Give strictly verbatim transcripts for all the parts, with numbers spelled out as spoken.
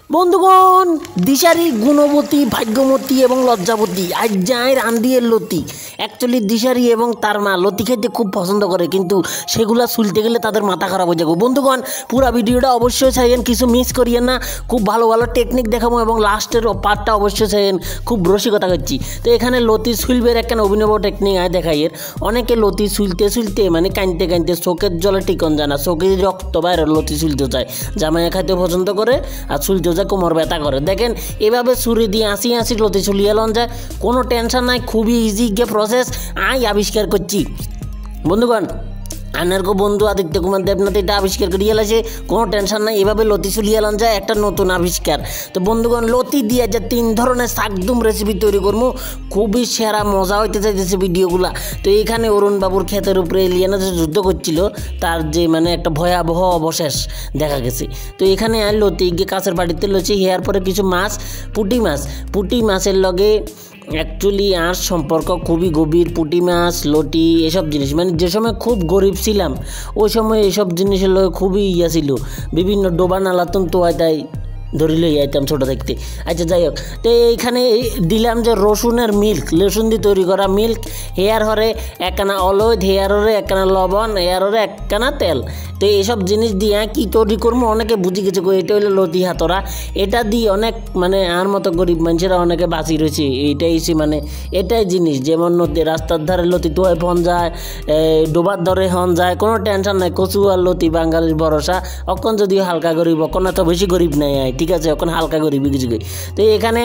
বন্ধুগণ, দিশারি গুণবতী, ভাগ্যমতী এবং লজ্জাবতী আজ যায় রান্দিয়ের লতি। অ্যাকচুয়ালি দিশারি এবং তার মা লতি খেতে খুব পছন্দ করে, কিন্তু সেগুলা শুলতে গেলে তাদের মাথা খারাপ হয়ে যাবে। বন্ধুগণ, পুরো ভিডিওটা অবশ্যই চাইয়েন, কিছু মিস করিয়েন না। খুব ভালো ভালো টেকনিক দেখাবো এবং লাস্টের পার্টটা অবশ্যই চাইয়েন। খুব রসিকতা করছি তো এখানে লতি শুলবের একটা অভিনব টেকনিক আয় দেখাইয়ের। অনেকে লতি শুলতে শুলতে মানে কাঁদতে কাঁদতে চোখের জলে টিকন যায় না, চোখে রক্ত বাইরে লতি শুলতে চায়, জামাইয়া খাইতে পছন্দ করে আর শুলতে যায় কোমর ব্যথা করে। দেখেন এভাবে ছুরি দিয়ে আঁচি আঁচি লতি ছুলিয়ে লন যায়, কোনো টেনশন নাই, খুবই ইজি গে প্রসেস আই আবিষ্কার করছি। বন্ধুগণ, আনারকো বন্ধু আদিত্য কুমার দেবনাথ এটা আবিষ্কার করিয়ে এলাছে, কোনো টেনশন নাই, এভাবে লতি চুলিয়ে এলান যায় একটা নতুন আবিষ্কার। তো বন্ধুগণ, লতি দিয়ে যে তিন ধরনের শাকদুম রেসিপি তৈরি করবো, খুবই সেরা মজা হইতে চাইতেছে ভিডিওগুলা। তো এইখানে অরুণ বাবুর ক্ষেতের উপরে এলিয়ানা যে যুদ্ধ করছিল তার যে মানে একটা ভয়াবহ অবশেষ দেখা গেছে। তো এখানে আর লতি গিয়ে কাছের বাড়িতে লছি, হেয়ার পরে কিছু মাছ, পুঁটি মাছ পুঁটি মাছের লগে অ্যাকচুয়ালি আর সম্পর্ক খুবই গভীর। পুঁটি মাছ, লটি এসব জিনিস মানে যে সময় খুব গরিব ছিলাম ওই সময় এসব জিনিসের লগে খুবই ইয়া ছিল, বিভিন্ন ডোবা নালাতন তোয়াই তাই ধরি লই আইতাম ছোটো থাকতে। আচ্ছা যাই হোক, তো এইখানে দিলাম যে রসুনের মিল্ক, রসুন দিয়ে তৈরি করা মিল্ক। হেয়ার হরে একখানা অলৈধ, হেয়ার হরে একখানা লবণ, হেয়ার হরে একখানা তেল। তো এইসব জিনিস দিয়ে কী তৈরি করবো অনেকে বুঝি গেছে, এটা হইলো লতি হাতরা। এটা দিয়ে অনেক মানে আর মতো গরিব মানুষেরা অনেকে বাঁচি রয়েছে। এইটাই মানে এটাই জিনিস, যেমন নদী রাস্তার ধারে লতি তোয়াই ফন যায়, ডোবার ধরে হন যায়, কোনো টেনশন নাই। কচু আর লতি বাঙালির ভরসা। অকন যদিও হালকা গরিব, অকন এত বেশি গরিব নাই, ঠিক আছে, এখন হালকা গরিবই কিছু। তো এখানে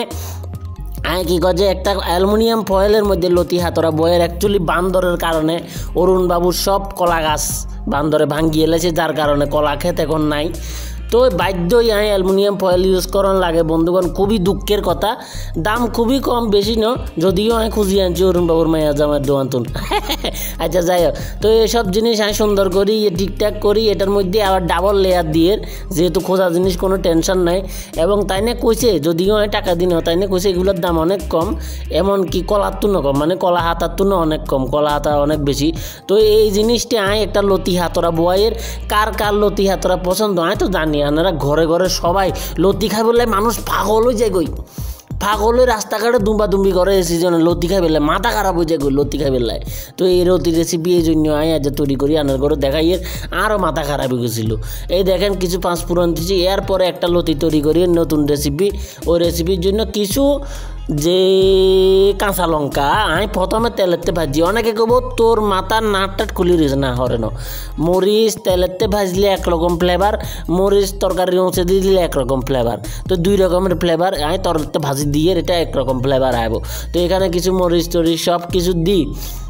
আয় কী করে একটা অ্যালুমিনিয়াম ফয়েলের মধ্যে লতি হাতরা বয়ের। অ্যাকচুয়ালি বান্দরের কারণে অরুণ বাবুর সব কলা গাছ বান্দরে ভাঙ্গিয়ে এলেছে, যার কারণে কলা খেত এখন নাই। তো বাধ্যই আয় অ্যালুমিনিয়াম ফয়েল ইউজ করার লাগে। বন্ধুগণ, খুবই দুঃখের কথা, দাম খুবই কম, বেশি ন, যদিও আমি খুঁজি আনছি অরুণ বাবুর মায়া জামার দোয়ান্তন। আচ্ছা যাই হোক, তো এইসব জিনিস আমি সুন্দর করি ঠিকঠাক করি। এটার মধ্যে আবার ডাবল লেয়ার দিয়ে, যেহেতু খোঁজা জিনিস কোনো টেনশন নাই। এবং তাই না কইছে, যদিও আমি টাকা দিন তাই না কইছে এগুলোর দাম অনেক কম, এমনকি কলার তুনো কম, মানে কলা হাতার তুনো অনেক কম, কলা হাতা অনেক বেশি। তো এই জিনিসটি আয় একটা লতি হাতরা বয়ের। কার কার লতি হাতরা পছন্দ আমি তো জানি, আপনারা ঘরে ঘরে সবাই লতি খাই বলে মানুষ পাগল হয়ে যায় গই, পাগল হয়ে রাস্তাঘাটে দুম্বা দুম্বি করে এই সিজনে লতি খাই বেলায় মাথা খারাপ হয়ে যায় গই লতি খাই বেলায়। তো এই লতি রেসিপি এই জন্য আয় আজ তৈরি করি, আনার ঘরে দেখাই আরও মাথা খারাপ হয়ে গেছিলো। এই দেখেন কিছু পাঁচ ফোড়ন দিচ্ছি, এরপরে একটা লতি তৈরি করি নতুন রেসিপি। ওই রেসিপির জন্য কিছু যে কাঁচা লঙ্কা আমি প্রথমে তেলেতে ভাজি। অনেকে কব তোর মাথার নাটটাট খুলি রয়েছে না, হরে ন মরিচ তেলেতে ভাজলে একরকম ফ্লেভার, মরিচ তরকারির অংশে দিয়ে দিলে একরকম ফ্লেভার। তো দুই রকমের ফ্লেভার আমি তরকারিতে ভাজি দিয়ে এটা একরকম ফ্লেভার আইব। তো এখানে কিছু মরিচ টরিচ সব কিছু দিই,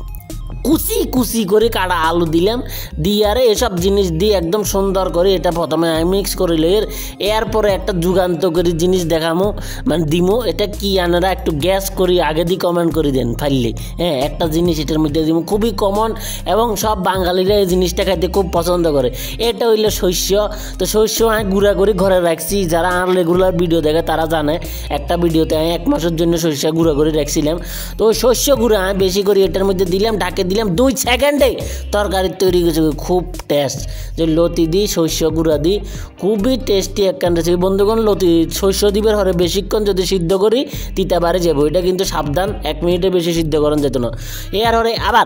কুচি কুচি করে কাটা আলু দিলাম, দিয়ে আরে এসব জিনিস দিয়ে একদম সুন্দর করে এটা প্রথমে আমি মিক্স করে লই। এরপরে একটা যুগান্তকারী জিনিস দেখামো মানে দিমো, এটা কি আনারা একটু গ্যাস করি আগে দিয়ে কমেন্ট করে দেন ফাইললে। হ্যাঁ, একটা জিনিস এটার মধ্যে দিমো, খুবই কমন এবং সব বাঙালিরা এই জিনিসটা খাইতে খুব পছন্দ করে। এটা হইলো শস্য। তো শস্য আমি গুঁড়া করে ঘরে রাখছি, যারা আর রেগুলার ভিডিও দেখে তারা জানে একটা ভিডিওতে আমি এক মাসের জন্য শস্য গুঁড়া করে রাখছিলাম। তো ওই শস্য গুঁড়া আমি বেশি করে এটার মধ্যে দিলাম, ঢাকে দিলাম, দুই সেকেন্ডে তরকারি তৈরি করেছে, খুব টেস্ট। যে লতি দিই শস্য গুঁড়া দিই, খুবই টেস্টি একখান রেসিপি। বন্ধুগণ, লতি শস্য দিবের হরে বেশিক্ষণ যদি সিদ্ধ করি তিতা বাড়ে যাবো, এটা কিন্তু সাবধান, এক মিনিটে বেশি সিদ্ধ করেন যেত না। এর হরে আবার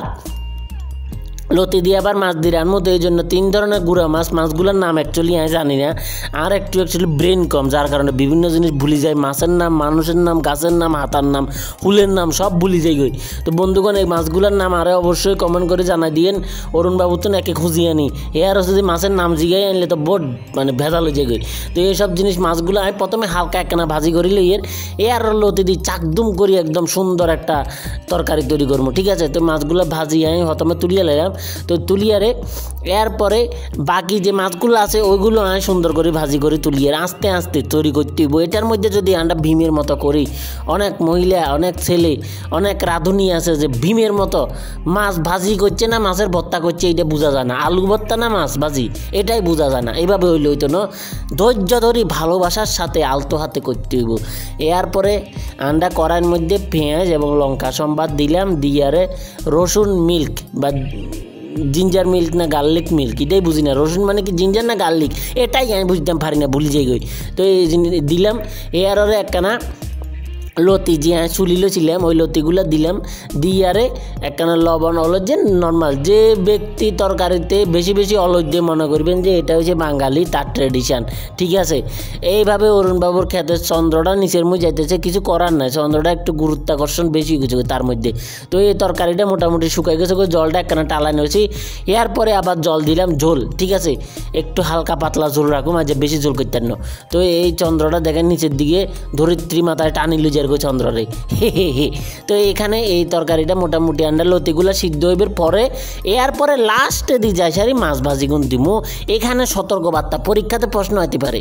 লতি দিয়ে আবার মাছ দিয়ে রান্না। তো এই জন্য তিন ধরনের গুঁড়া মাছ, মাছগুলোর নাম অ্যাকচুয়ালি আমি জানি না, আর একটু অ্যাকচুয়ালি ব্রেন কম, যার কারণে বিভিন্ন জিনিস ভুলি যায়, মাছের নাম, মানুষের নাম, গাছের নাম, হাতার নাম, ফুলের নাম সব ভুলি যাই গই। তো বন্ধুগণ, এই মাছগুলোর নাম আরে অবশ্যই কমেন্ট করে জানাই দিয়েন। অরুণ বাবু তো একে খুঁজিয়ে আনি, এর যদি মাছের নাম জিগাই আনলে তো বোট মানে ভেজাল হয়ে যায় গই। তো এইসব জিনিস মাছগুলো আমি প্রথমে হালকা একখানা ভাজি করি লইয়ের, এর লতি দিই চাকদুম করি একদম সুন্দর একটা তরকারি তৈরি করবো, ঠিক আছে। তো মাছগুলো ভাজি আমি প্রথমে তুলিয়ে নিলাম। তো তুলিয়ারে এরপরে বাকি যে মাছগুলো আছে ওইগুলো আমি সুন্দর করে ভাজি করে তুলিয়ে আস্তে আস্তে তৈরি করতে হইব। এটার মধ্যে যদি আমরা ভীমের মতো করি, অনেক মহিলা অনেক ছেলে অনেক রাঁধুনি আছে যে ভীমের মতো মাছ ভাজি করছে না মাছের ভর্তা করছে, এটা বোঝা যায় না, আলু ভর্তা না মাছ ভাজি এটাই বোঝা যায় না। এইভাবে হইলে হইতো না, ধৈর্য ধরি ভালোবাসার সাথে আলতো হাতে করতে হইব। এরপরে আমরা কড়াইয়ের মধ্যে পেঁয়াজ এবং লঙ্কা সম্বাদ দিলাম, দিয়ারে রসুন মিল্ক বা জিঞ্জার মিল্ক না গার্লিক মিল্ক এটাই বুঝি না, রসুন মানে কি জিঞ্জার না গার্লিক এটাই আমি বুঝতাম পারি না, ভুলে যাই গই। তো এই দিলাম এর আরে একখানা লতি যে হ্যাঁ চুলিলো ছিলাম ওই লতিগুলো দিলাম, দিয়ে আরে একখানা লবণ অলদ যে নর্মাল যে ব্যক্তি তরকারিতে বেশি বেশি অলদ দিয়ে মনে করবেন যে এটা হচ্ছে বাঙালি তার ট্রেডিশন, ঠিক আছে। এইভাবে অরুণবাবুর খেতে চন্দ্রটা নিচের মধ্যে যাইতেছে, কিছু করার নাই, চন্দ্রটা একটু গুরুত্বাকর্ষণ বেশি কিছু তার মধ্যে। তো এই তরকারিটা মোটামুটি শুকাই গেছে, জলটা একখানা টালা নিয়েছি, এরপরে আবার জল দিলাম ঝোল, ঠিক আছে, একটু হালকা পাতলা ঝোল রাখুম আর যে বেশি ঝোল করতেন না। তো এই চন্দ্রটা দেখেন নিচের দিকে ধরিত্রী মাথায় টানিল যে চন্দ্রে হে হে হে। তো এখানে এই তরকারিটা মোটামুটি আন্ডা লতিগুলা সিদ্ধ হইবার পরে এরপরে লাস্টে দিয়ে যায় সারি মাছ ভাজি গুণ দিমু। এখানে সতর্কবার্তা, পরীক্ষাতে প্রশ্ন হতে পারে,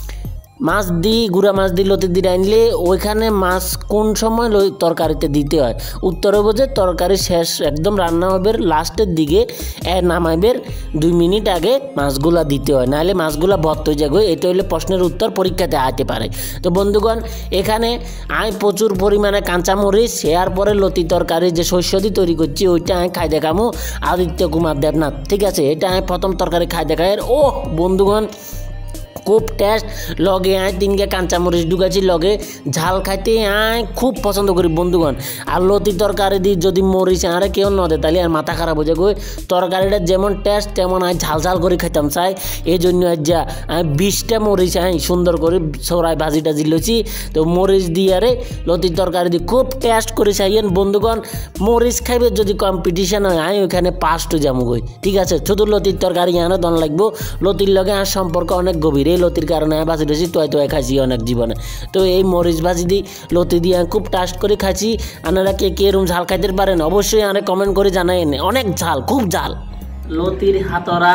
মাছ দিই গুঁড়া মাছ দিয়ে লতি দিয়ে আনলে ওইখানে মাছ কোন সময় তরকারিতে দিতে হয়, উত্তর হবো যে তরকারি শেষ একদম রান্না হবে লাস্টের দিকে নামাইবের দুই মিনিট আগে মাছগুলা দিতে হয়, নাহলে মাছগুলা ভর্ত হয়ে যাবে। এটা হলে প্রশ্নের উত্তর পরীক্ষাতে আইতে পারে। তো বন্ধুগণ এখানে আমি প্রচুর পরিমাণে কাঁচামরিচ এর পরে লতি তরকারি যে শস্য দিয়ে তৈরি করছি ওইটা আমি খাই দেখামো আদিত্য কুমার দেবনাথ, ঠিক আছে। এটা আমি প্রথম তরকারি খাই দেখাই, ও বন্ধুগণ খুব টেস্ট, লগে আয় তিনকে কাঁচামরিচ ঢুকাছি, লগে ঝাল খাইতে আয় খুব পছন্দ করি বন্ধুগণ। আর লতি তরকারি দিয়ে যদি মরিচ আরে কেউ ন দেয় তাহলে আর মাথা খারাপ হয়ে যায়। তরকারিটা যেমন টেস্ট তেমন আয় ঝাল ঝাল করে খাইতাম চাই, এই জন্য আজ যা আমি বিশটা মরিচ আই সুন্দর করে সরাই ভাজি টাজি লছি। তো মরিচ দিয়ে আরে লতির তরকারি দিয়ে খুব টেস্ট করে চাইয়েন বন্ধুগণ। মরিচ খাইবে যদি কম্পিটিশন হয় আই ওইখানে পাঁচটা যাবো গই, ঠিক আছে। শুধু লতির তরকারি আনো দন লাগবো, লতির লগে আর সম্পর্ক অনেক গভীর, এই লতির কারণে ভাজি টাছি তোয়াই তোয়াই খাইছি অনেক জীবনে। তো এই মরিচ ভাজি দিই লতি দিয়ে খুব টেস্ট করে খাইছি। আপনারা কে কে এরকম ঝাল খাইতে পারেন অবশ্যই আরে কমেন্ট করে জানাই, অনেক ঝাল, খুব ঝাল। লতির হাতরা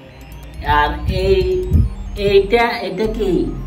আর এই এইটা এটা কি,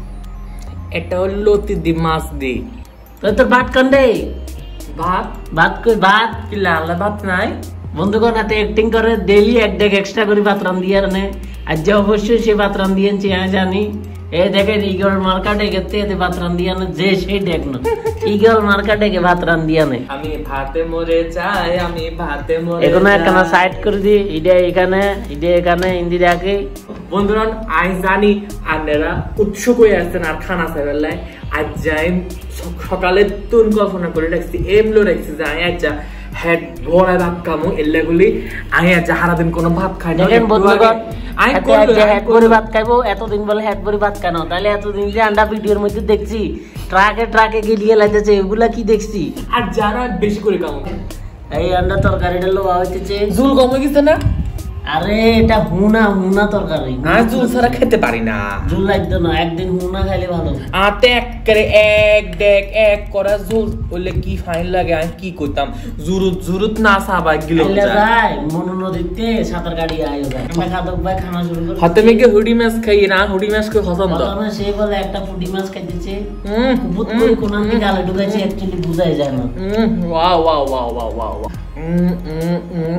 এটা হলো লতি দি মাছ দি। তো তোর ভাত কান্ডে ভাত ভাত কই ভাত কি লাল ভাত নাই বন্ধুগণ, হাতে অ্যাক্টিং করে ডেলি এক ডেক এক্সট্রা করে ভাত রান দিয়ে আনে, আজ যে অবশ্যই সে ভাত রান দিয়েছি আমি জানি। এই দেখেন ইগল মার্কেটে গেতে এতে ভাত রান দিয়ে আনে, যে সেই দেখ না ইগল মার্কেটে গে ভাত রান দিয়ে আনে। আমি ভাতে মরে যাই, আমি ভাতে মরে যাই। এখন একটা সাইড করে দি, ইডা এখানে ইডা এখানে ইন্দি রাখে। বন্ধুরা আই জানি আপনারা উৎসুক হয়ে আসছেন আর খানা চাইবেলায়, আজ যাই সকালে তুন কল্পনা করে রাখছি এমলো রাখছি যে আমি আজ হেড ভরা ভাত খামো এলাগুলি আমি আজ সারাদিন কোনো ভাত খাই না। দেখেন বন্ধুগণ হেড ভরে ভাত খাইবো, এতদিন বলে হেড ভরে ভাত কেন, তাহলে এতদিন যে আন্ডা ভিডিওর মধ্যে দেখছি ট্রাকে ট্রাকে গিয়ে লাইতেছে এগুলা কি দেখছি। আর যারা বেশি করে খামো এই আন্ডা তরকারিটা লোয়া হইতেছে, ঝুল কমে গেছে না, আরে এটা হুনা হুনা তরকারি, না ঝুল ছাড়া খেতে পারি না, ঝুল লাগতো না, একদিন হুনা খাইলে ভালো। আতে এক করে এক দেখ এক করা ঝুল বললে কি ফাইন লাগে, আমি কি করতাম জুরুত জুরুত না সাবা গিলো যায় মন নদীতে সাঁতার কাটি আয়ো যায়। আমরা খাদক ভাই খানা শুরু করি, হাতে মেকে হুডি মাছ খাই না, হুডি মাছ কে পছন্দ না, সে বলে একটা পুঁটি মাছ খাইতেছে, হুম কুপুত করে কোনার দিকে আলে ঢুকাইছে, অ্যাকচুয়ালি বুঝাই যায় না। Hmm wow wow wow wow wow hmm hmm hmm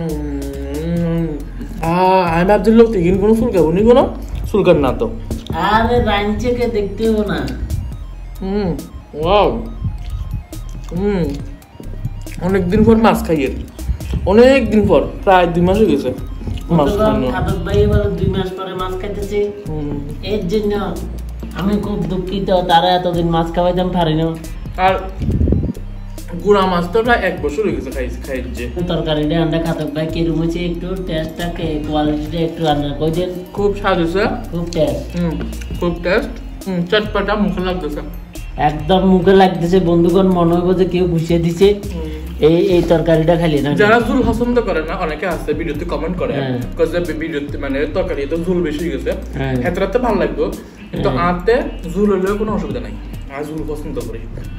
hmm ah আমি ভাবছিল তিন কোনো চুল খাবো নি কোনো চুলকার না তো, আরে রাঞ্চেকে দেখতে হবো না। হুম ওয়াও হুম অনেকদিন পর মাছ খাইয়ে, অনেকদিন পর প্রায় দুই মাস হয়ে গেছে মাছ খাইনি। খাদক ভাই বলে দুই মাস পরে মাছ খাইতেছে, এর জন্য আমি খুব দুঃখিত, তারা এতদিন মাছ খাওয়াইতাম পারি না। আর গুড়া মাছ তো প্রায় এক বছর হয়ে গেছে খাইছি খাইছে। তরকারিটা আন্ডা খাদক ভাই কিরম হয়েছে একটু টেস্টটা কোয়ালিটিটা একটু রান্না করে দেন। খুব স্বাদ হয়েছে, খুব টেস্ট, হুম খুব টেস্ট, হুম চটপটা মুখে লাগতেছে, একদম মুখে লাগতেছে বন্ধুগণ, মনে হইব যে কেউ ঘুষিয়ে দিছে এই এই তরকারিটা খালি না। যারা ঝুল পছন্দ করে না অনেকে আছে ভিডিওতে কমেন্ট করে ভিডিওতে মানে তরকারি তো ঝুল বেশি গেছে হেতরাতে ভালো লাগতো, কিন্তু আতে ঝুল হলেও কোনো অসুবিধা নাই, আর ঝুল পছন্দ করি।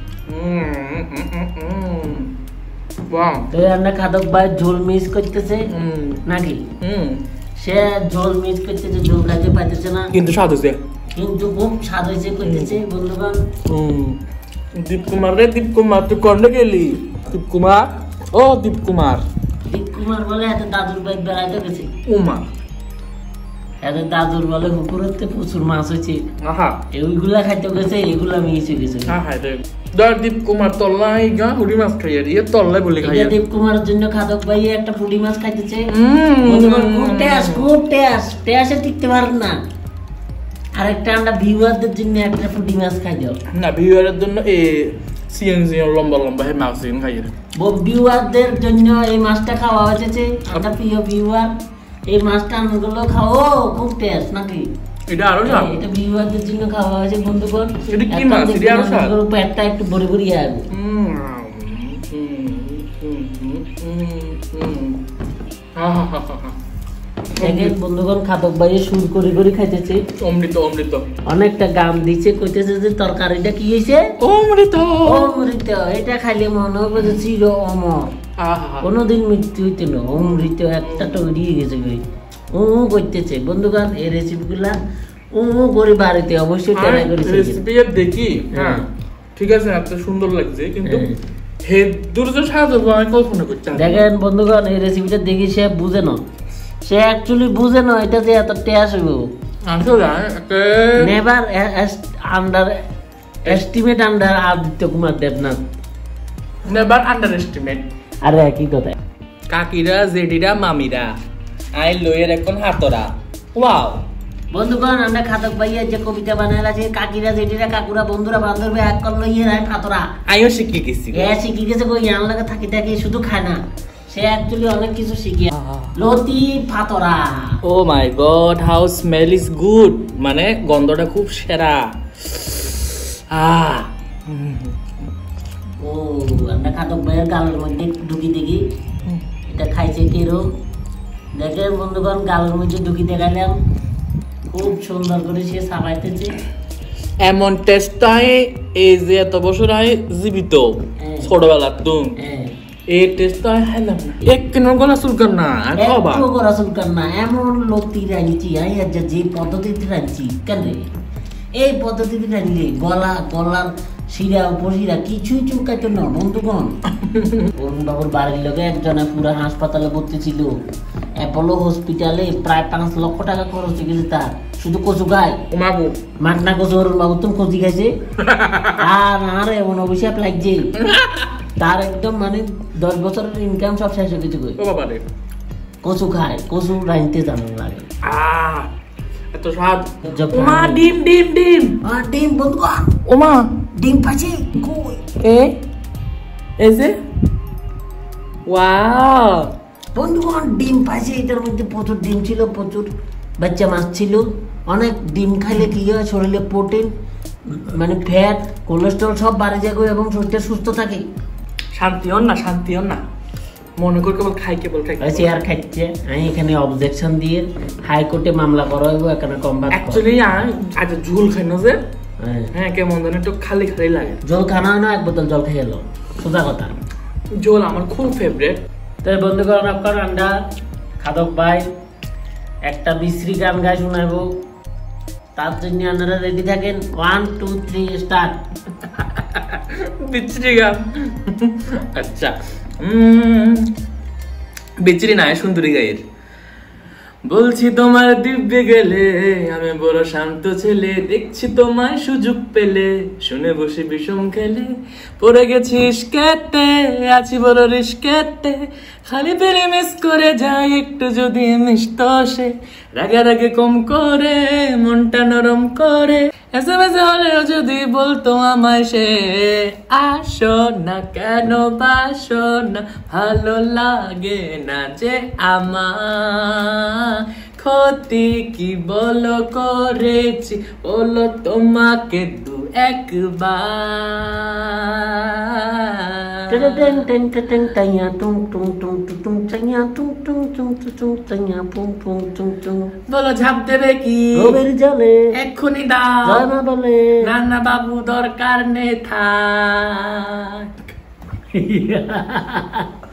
খাদক ভাই ঝোল মিস করতেছে নাকি, সে ঝোল মিস করতেছে, ঝোল খাইতে পাইতেছে না, কিন্তু স্বাদ হয়েছে, কিন্তু খুব স্বাদ হয়েছে করতেছে বন্ধুগণ। দীপ কুমার রে দীপ কুমার তুই কন্ডে গেলি, দীপ কুমার ও দীপ কুমার দীপ কুমার বলে এত দাদুর ভাই বেড়াইতে গেছে, উমা এদের দাদুর বলে পুকুরেতে প্রচুর মাছ হয়েছে, আহা এইগুলা খাইতে গেছে, এগুলা মিশে গেছে। দীপ কুমার তল্লাই গা পুঁটি মাছ খাইয়ে দিয়ে তল্লাই বলে খাইয়ে। দীপ কুমারের জন্য খাদক ভাই একটা পুঁটি মাছ খাইতেছে, খুব টেস্ট, খুব টেস্ট, টেস্টে টিকতে পারেন না। আরেকটা আমরা ভিউয়ারদের জন্য একটা পুঁটি মাছ খাই দাও না, ভিউয়ারের জন্য এই সিএনজি লম্বা লম্বা হে মাছ সিন খাইয়ে। ভিউয়ারদের জন্য এই মাছটা খাওয়া হয়েছে, একটা প্রিয় ভিউয়ার এই মাছটা আমগুলো খাও, খুব টেস্ট নাকি? এটা আরো স্বাদ, এটা ভিউয়ারদের জন্য খাওয়া হয়েছে বন্ধুগণ। এটা কি মাছ? এটা আরো স্বাদ, পেটটা একটু বড় বড় আসবে। হুম হুম হুম হুম দেখেন বন্ধুগণ, খাদক ভাইয়ে সুর করে করে খাইতেছে, অমৃত অমৃত। অনেকটা গাম দিচ্ছে, কইতেছে যে তরকারিটা কি হয়েছে, অমৃত অমৃত। এটা খাইলে মনে হবে যে চির অমর, কোনোদিন মৃত্যু হইতে না, অমৃত একটা তৈরি হয়ে গেছে। ও করতেছে বন্ধুগণ, এই রেসিপি গুলা ও করে বাড়িতে অবশ্যই ট্রাই করেছে। রেসিপি দেখি, হ্যাঁ ঠিক আছে, এত সুন্দর লাগছে, কিন্তু হে দুর্য স্বাদ হবে আমি কল্পনা করতে। দেখেন বন্ধুগণ, এই রেসিপিটা দেখি সে বুঝে না, সে অ্যাকচুয়ালি বুঝে না এটা যে এত টেস্ট হবে। আসলে never underestimate under Aditya Kumar Debnath, never underestimate. আরে কি কথা, কাকিরা জেডিরা মামিরা আই লয়ের এখন হাতরা। ওয়াও বন্ধুগণ, আমরা খাদক ভাইয়া যে কবিতা বানাইলা যে কাকিরা জেডিরা কাকুরা বন্ধুরা বান্ধবী এক কল লইয়ে রায় ফাতরা, আইও শিখে গেছি। এ শিখে গেছে, কই ইয়ান লাগে থাকি থাকি শুধু খায় না, সে অ্যাকচুয়ালি অনেক কিছু শিখে। লতি ফাতরা, oh my god, how smell is good, মানে গন্ধটা খুব সেরা। আহ ও আমরা খাদক ভাইয়ের গালের মধ্যে ঢুকি দেখি এটা খাইছে কিরম। দেখেন বন্ধুগণ, গালের মধ্যে ঢুকি দেখালাম, খুব সুন্দর করে সে সাবাইতেছে। এমন টেস্ট হয় এই যে এত বছর হয় জীবিত ছোটবেলার তুম এই টেস্ট হয় খাইলাম না, এক কেন গলা চুলকান না, একটু গলা চুলকান না, এমন লতি রাঁধছি আই আজ যে পদ্ধতিতে রাঁধছি কেন এই পদ্ধতিতে রাঁধলে গলা গলার শিরা উপশিরা কিছুই চুলকাইতো না বন্ধুগণ। অরুণ বাবুর বাড়ির লোকে একজনে পুরো হাসপাতালে ভর্তি ছিল, অ্যাপোলো হসপিটালে প্রায় পাঁচ লক্ষ টাকা খরচ হয়ে গেছে তার, শুধু কচু খায় মাটনা কচু। অরুণ বাবু তুমি কচি খাইছে আর আর এমন অভিশাপ লাগছে তার, একদম মানে দশ বছরের ইনকাম সব শেষ হয়ে গেছে। কচু খায়, কচু রাঁধতে জানো লাগে, এত স্বাদ। ওমা ডিম ডিম ডিম আর ডিম বন্ধুগণ, ওমা ডিম পাচ্ছে কই এ এই যে ওয়াও বন্ধুগণ, ডিম পাচ্ছে, এটার মধ্যে প্রচুর ডিম ছিল, প্রচুর বাচ্চা মাছ ছিল। অনেক ডিম খাইলে কি হয়, শরীরে প্রোটিন মানে ফ্যাট কোলেস্ট্রল সব বাড়ে যায় এবং শরীরটা সুস্থ থাকে। শান্তি হন না, শান্তি হন না, মনে করে কেবল খাই কেবল খাই চেয়ার খাইছে। আমি এখানে অবজেকশন দিয়ে হাইকোর্টে মামলা করা হইব, এখানে কমবা। অ্যাকচুয়ালি আজ ঝুল খাই না যে, হ্যাঁ কেমন জানি একটু খালি খালি লাগে। জল খানা হয় না, এক বোতল জল খাই এলো, সোজা কথা। জল আমার খুব ফেভারিট। তাই বন্ধুগণ, আপনার আমরা খাদক ভাই একটা বিশ্রী গান গাই শোনাবো, তার জন্য আপনারা রেডি থাকেন। One two three start. বিশ্রী গান, আচ্ছা বিশ্রী না, সুন্দরী গায়ের। বলছি তোমার দিব্যে গেলে আমি বড় শান্ত ছেলে, দেখছি তোমায় সুযোগ পেলে শুনে বসে বিষম খেলে, পড়ে গেছি ইস্কেতে আছি বড় রিস্কেতে, খালি পেলে মিস করে যাই একটু যদি মিষ্ট সে, রাগে রাগে কম করে মনটা নরম করে, এসে মেসে হলেও যদি বলতো আমায় সে, আসো না কেন বাসো না, ভালো লাগে না যে আমার, ক্ষতি কি বলো করেছি বলো তোমাকে দু একবার, বলো ঝাঁপ দেবে কি জলে এক্ষুনি দাও বলে, রান্না বাবু দরকার নেই থাক।